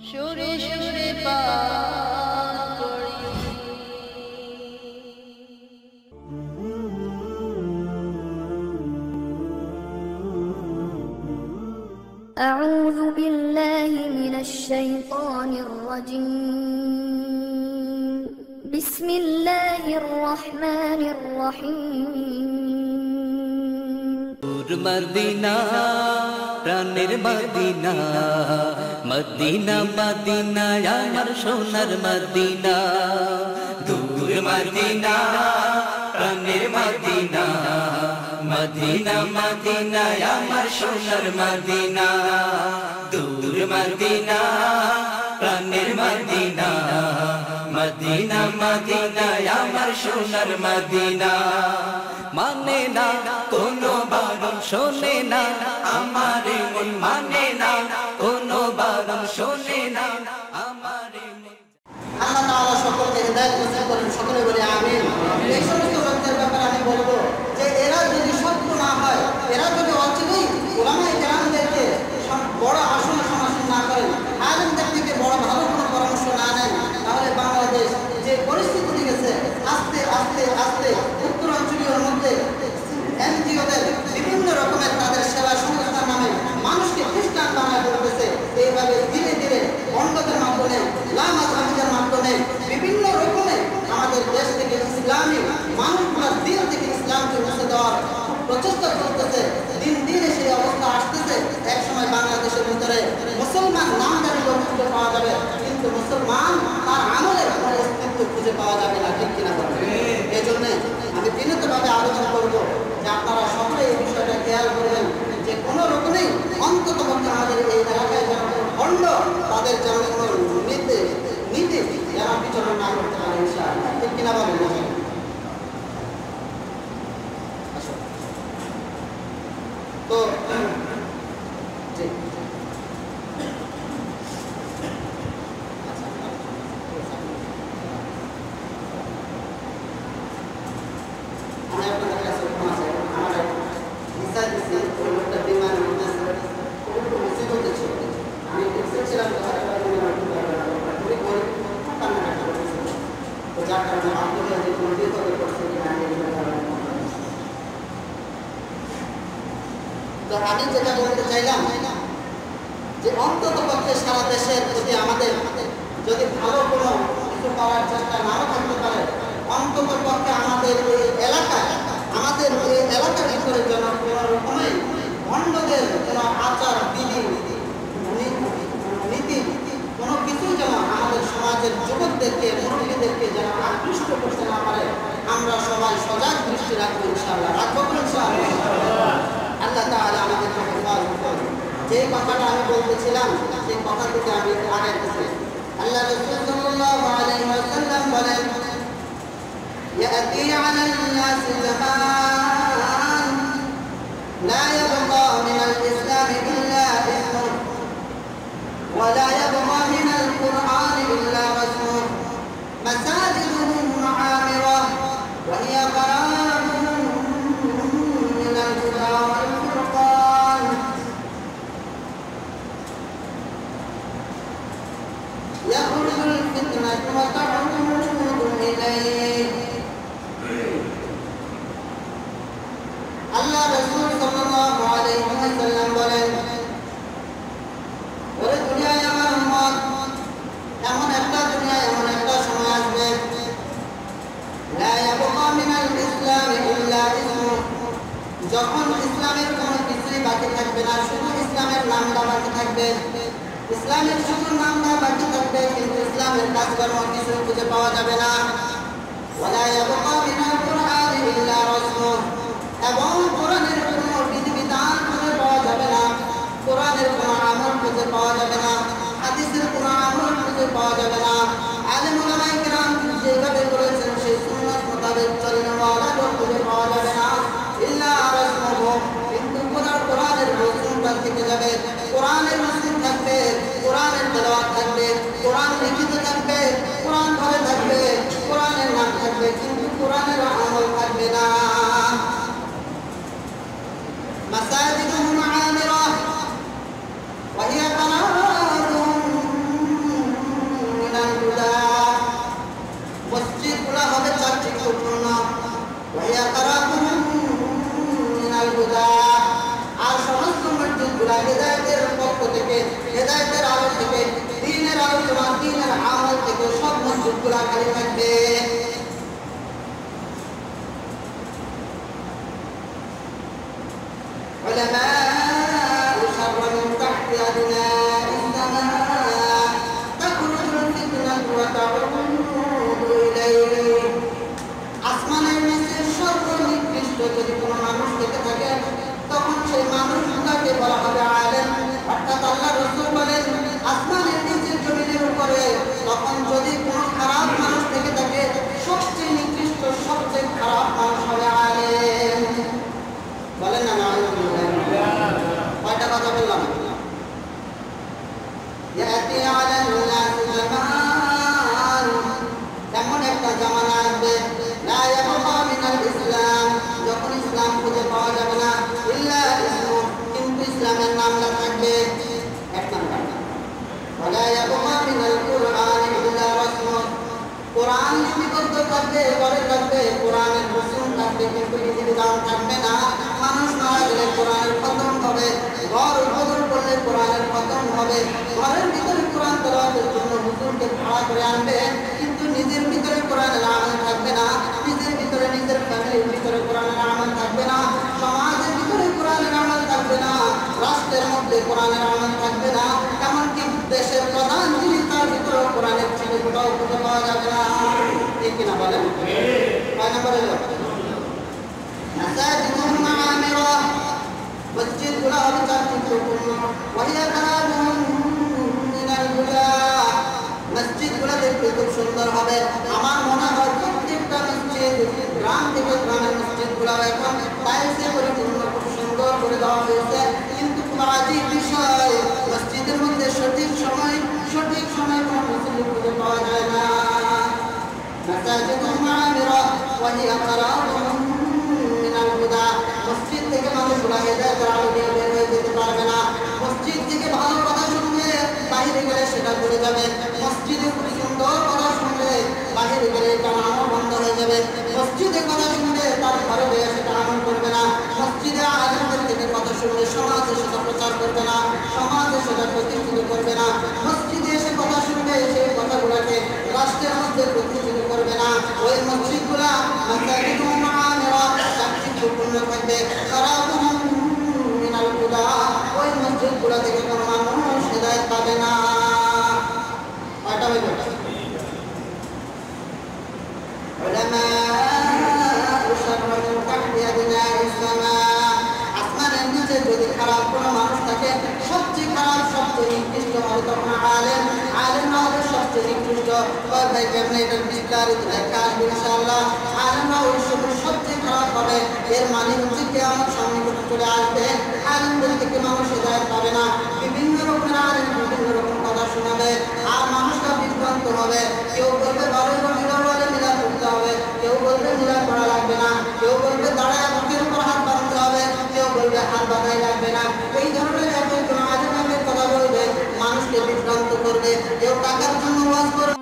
সুরে সুরে পার করি। أعوذ بالله من الشيطان الرجيم بسم الله الرحمن الرحيم মদিনা প্রাণের মদিনা মদিনা মদিনা আমার সোনার মদিনা দূর মদিনা প্রাণের মদিনা মদিনা মদিনা আমার সোনার মদিনা দূর মদিনা প্রাণের মদিনা মদিনা মদিনা আমার সোনার মদিনা মানে না কোনো বারণ শোনে না আমার মন মানে না কোনো বারণ শোনে না আমার মন। আল্লাহ তাআলা সকলকে হেদায়েত নসিব করেন, সকলে বলে আমিন। এই সমস্ত লোকদের ব্যাপারে আমি বলবো যে এরা যদি সত্য না হয়, এরা যদি অচিরেই উলামায়ে কেরামদেরকে বড় আসন সমাসীন না করেন, আলেমদের থেকে বড় ভালো কোনো পরামর্শ না নেন, তাহলে বাংলাদেশ যে পরিস্থিতি গেছে আস্তে আস্তে আস্তে উত্তরাঞ্চলীয় মধ্যে এনজিওদের বিভিন্ন রকমের তাদের সেবা সংস্থার নামে মানুষকে খ্রিস্টান বানায় করতেছে। এইভাবে ধীরে ধীরে বন্ধদের মাধ্যমে লামাজহাবিদের মাধ্যমে বিভিন্ন রকমের আমাদের দেশ থেকে ইসলামী মানুষগুলোর দিন থেকে ইসলামকে মুছে দেওয়ার প্রচেষ্টা চলতেছে। দিন দিনে সেই অবস্থা আসতেছে। এক সময় বাংলাদেশের ভিতরে মুসলমান নামদারি লোক খুঁজে পাওয়া যাবে, কিন্তু মুসলমান তার আমলের কোনো অস্তিত্ব খুঁজে পাওয়া যাবে না, ঠিক কিনা বলবে? এই জন্য আমি বিনীতভাবে আলোচনা করবো যে আপনারা সকলে এই বিষয়টা খেয়াল করবেন যে কোনো রকমেই অন্তত পক্ষে আমাদের এই এলাকায় যেন খণ্ড তাদের যেন কোনো নীতি যেন বিচরণ না করতে পারে, ইনশাআল্লাহ, ঠিক কিনা বলেন? তো জি আমি আপনাদের কাছে আমার হিসাব দিচ্ছি ওই লোকটা বিমান মিসে করতেছিল। আমি ছিলাম খুবই গরিব, কান্নাকাটি করতেছিল। তো যার কারণে আপনাদের যে কোনো বিপদে পড়ছে কিনা তো আমি যেটা বলতে চাইলাম যে অন্তত পক্ষে সারা দেশের প্রতি আমাদের যদি ভালো কোনো কিছু করার চেষ্টা নাও থাকতে পারে, অন্তত পক্ষে আমাদের এই এলাকায় আমাদের এই এলাকার ভিতরে যেন কোনো রকমে ভণ্ডদের কোনো আচার বিধি নীতি কোনো কিছু যেন আমাদের সমাজের যুবকদেরকে মুরব্বীদেরকে যেন আকৃষ্ট করতে না পারে, আমরা সবাই সজাগ দৃষ্টি রাখবো, ইনশাআল্লাহ, রাখবো ইনশাআল্লাহ। আল্লাহ তাআলা আমাদেরকে হেফাজত করুন। যে কথাটা আমি বলতেছিলাম সেই কথা থেকে আমি আগাইতেছি। আল্লাহ রাসূল সাল্লাল্লাহু আলাইহি ওয়াসাল্লাম বলেন, ইয়াতি আলান নাস জামান লা ইয়াবকা মিনাল ইসলাম ইল্লা ইসমু ওয়া লা ইয়াবকা মিনাল কুরআন ইল্লা রাসমু মাসাজিদুহুম মুআমিরা ওয়া হিয়া বারাহুম মিনাল হুদা ওয়াল ফুরকান يخرج الفتنة وتعود إليه। আল্লাহ রাসূল সাল্লাল্লাহু আলাইহি ওয়াসাল্লাম বলেন, ওরে দুনিয়ায় আমার উম্মত, এমন একটা দুনিয়ায় এমন একটা সময় আসবে, লা ইয়াবকা মিনাল ইসলাম ইল্লা ইসমু, যখন ইসলামের কোনো কিছুই বাকি থাকবে না, শুধু ইসলামের নামটা বাকি থাকবে। ইসলামের শুধু নামটা বাকি থাকবে, কিন্তু ইসলামের কাজকর্ম কিছু খুঁজে পাওয়া যাবে না। ওয়ালা ইয়াবকা মিনাল কুরআনি ইল্লা রাসমু, এবং কোরআনের কোনো বিধিবিধান খুঁজে পাওয়া যাবে না, কোরআনের কোনো আমল খুঁজে পাওয়া যাবে না, হাদিসের কোনো আমল খুঁজে পাওয়া যাবে না। আলেম উলামায়ে কেরাম যেভাবে বলেছেন সেই সুন্নাত মোতাবেক চলনেওয়ালা লোক খুঁজে পাওয়া যাবে না, ইল্লা রাসমু, কিন্তু কোরআনের রসুলটা থেকে যাবে, কোরআনের রসুল থাকবে, কোরআনের তেলাওয়াত থাকবে, কোরআন লিখিত থাকবে, কোরআন ঘরে থাকবে, কোরআনের নাম থাকবে, কিন্তু কোরআনের আমল থাকবে না। মাসাজিদুহুম আমিরা ওয়া হিয়া বারাহুম মসজিদগুলো খালি থাকবে। علماء شر من تحت أبناء السماء تخرج الفتنة وتعود إليه আসমানের নিচে সর্বনিকৃষ্ট যদি কোনো মানুষ থেকে থাকে তখন সেই মানুষটাকে বলা হবে আলেম। অর্থাৎ আল্লাহ রাসূল বলেন আসমানের নিচে জমিনের উপরে তখন যদি কোনো খারাপ মানুষ থেকে থাকে সবচেয়ে নিকৃষ্ট সবচেয়ে খারাপ মানুষ হবে আলেম। বলেন না কয়টা কথা বললাম? ইয়াতি আলান নাস জামান, এমন একটা জামানা আসবে লা ইয়াবকা মিনাল ইসলাম, যখন ইসলাম খুঁজে পাওয়া যাবে না, ইল্লা ইসমু, কিন্তু ইসলামের নামটা থাকবে এক নাম্বার। ওয়ালা ইয়াবকা মিনাল কুরআন ইল্লা রাসমু, কোরআন লিপিবদ্ধ থাকবে, ঘরে থাকবে, কোরআনের রসুম থাকবে, কিন্তু বিধিবিধান থাকবে না। মানুষ মারা গেলে কোরআনের খতম হবে, ঘর উদ্বোধন করলে কোরআনের খতম হবে, ঘরের ভিতরে কোরআন তেলাওয়াতের জন্য হুজুরকে ভাড়া করে আনবে, কিন্তু নিজের ভিতরে কোরআনের আমল থাকবে না, নিজের ভিতরে নিজের ফ্যামিলির ভিতরে কোরআনের আমল থাকবে না, সমাজের ভিতরে কোরআনের আমল থাকবে না, রাষ্ট্রের মধ্যে কোরআনের আমল থাকবে না, এমনকি দেশের প্রধান যিনি তার ভিতরে কোরআনের ছিলেটাও খুঁজে পাওয়া যাবে না। ঠিক কিনা বলেন? কয় নম্বরে মাসাজিদুহুম আমিরা, মসজিদগুলো হবে চাকচিক্যপূর্ণ, ওয়াহিয়া কালামুহুম মিনাল হুদা, মসজিদগুলো দেখতে খুব সুন্দর হবে। আমার মনে হয় প্রত্যেকটা মসজিদ গ্রাম থেকে গ্রামের মসজিদগুলো এখন টাইলসে পরিপূর্ণ খুব সুন্দর করে দেওয়া হয়েছে, কিন্তু খুব আজীব বিষয় মসজিদের মধ্যে সঠিক সময় কোনো মুসল্লি খুঁজে পাওয়া যায় না। মাসাজিদুহুম আমিরা ওয়াহিয়া কালামুহুম মিনাল হুদা, মসজিদ থেকে মানুষগুলো হেদায়েতের আলো দিয়ে বের হয়ে যেতে পারবে না। মসজিদ থেকে ভালো কথা শুনবে, বাইরে গেলে সেটা ভুলে যাবে। মসজিদে খুব সুন্দর কথা শুনবে, বাইরে গেলে এটা আমল বন্ধ হয়ে যাবে। মসজিদে কথা শুনবে, তার ঘরে গিয়ে সেটা আমল করবে না। মসজিদে আলেমদের থেকে কথা শুনবে, সমাজে সেটা প্রচার করবে না, সমাজে সেটা প্রতিষ্ঠিত করবে না। মসজিদে এসে কথা শুনবে, সেই কথাগুলোকে রাষ্ট্রের মধ্যে প্রতিষ্ঠিত করবে না। ওই মসজিদগুলা মাসাজিদুহুম আমিরা চাকচিক্যপূর্ণ থাকবে, কালামুহুম মিনাল হুদা, ওই মসজিদগুলো থেকে কোনো মানুষ হেদায়েত পাবে না। কয়টা হইল? উলামাউ শাররুন মিন তাহতি আবনাইস সামা, আসমানের নিচে যদি খারাপ কোনো মানুষ থাকে সবচেয়ে খারাপ সবচেয়ে নিকৃষ্ট হবে তখন আলেম। আলেমরা হবে সবচেয়ে নিকৃষ্ট। ভাই কেমন এটার বিস্তারিত ব্যাখ্যা আসবে ইনশাআল্লাহ। আলেমরা ওই সময় সবচেয়ে খারাপ হবে, এর মানে হচ্ছে কিয়ামত সন্নিকটে চলে আসবে, আলেমদের থেকে মানুষ হেদায়েত পাবে না। বিভিন্ন রকমের আলেম বিভিন্ন রকম কথা শোনাবে, আর মানুষরা বিভ্রান্ত হবে। কেউ বলবে বারোই রবিউল মিলাদ পড়তে হবে, কেউ বলবে মিলাদ পড়া লাগবে না, কেউ বলবে দাঁড়ায় বুকের উপর হাত বাঁধতে হবে, কেউ বলবে হাত বাঁধাই লাগবে না। এই ধরনের একজন আলেমের কথা বলবে, মানুষকে বিভ্রান্ত করবে। কেউ টাকার জন্য ওয়াজ করবে,